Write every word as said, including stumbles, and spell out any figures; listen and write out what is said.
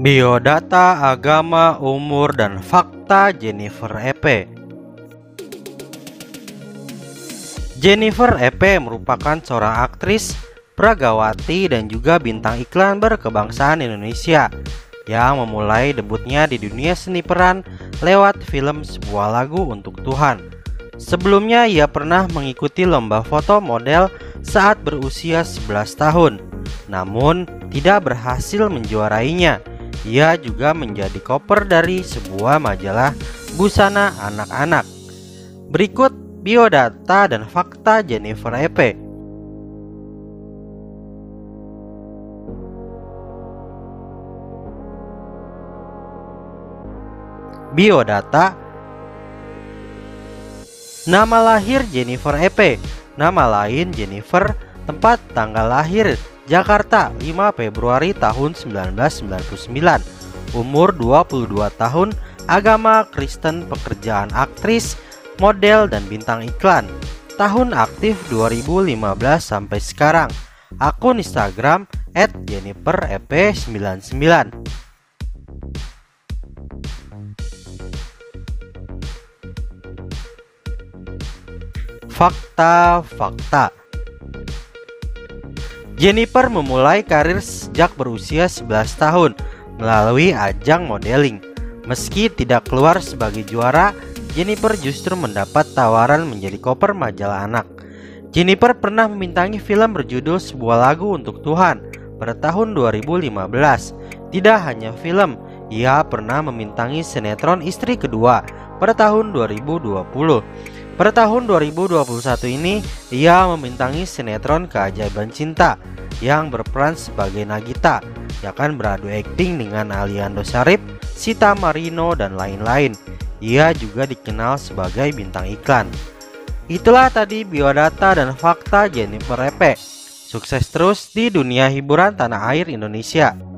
Biodata agama, umur, dan fakta Jennifer Epe. Jennifer Epe merupakan seorang aktris, pragawati, dan juga bintang iklan berkebangsaan Indonesia yang memulai debutnya di dunia seni peran lewat film Sebuah Lagu Untuk Tuhan. Sebelumnya ia pernah mengikuti lomba foto model saat berusia sebelas tahun, namun tidak berhasil menjuarainya. Ia juga menjadi cover dari sebuah majalah busana anak-anak. Berikut biodata dan fakta Jennifer Epe. Biodata. Nama lahir Jennifer Epe. Nama lain Jennifer. Tempat tanggal lahir Jakarta lima Februari tahun seribu sembilan ratus sembilan puluh sembilan. Umur dua puluh dua tahun. Agama Kristen. Pekerjaan aktris, model, dan bintang iklan. Tahun aktif dua ribu lima belas sampai sekarang. Akun Instagram et jennifer e pe sembilan sembilan. Fakta-fakta. Jennifer memulai karir sejak berusia sebelas tahun melalui ajang modeling. Meski tidak keluar sebagai juara, Jennifer justru mendapat tawaran menjadi cover majalah anak. Jennifer pernah membintangi film berjudul Sebuah Lagu Untuk Tuhan pada tahun dua ribu lima belas. Tidak hanya film, ia pernah membintangi sinetron Istri Kedua pada tahun dua ribu dua puluh. Pada tahun dua ribu dua puluh satu ini, ia membintangi sinetron Keajaiban Cinta yang berperan sebagai Nagita yang akan beradu akting dengan Aliando Syarif, Sita Marino, dan lain-lain. Ia juga dikenal sebagai bintang iklan. Itulah tadi biodata dan fakta Jennifer Epe. Sukses terus di dunia hiburan tanah air Indonesia.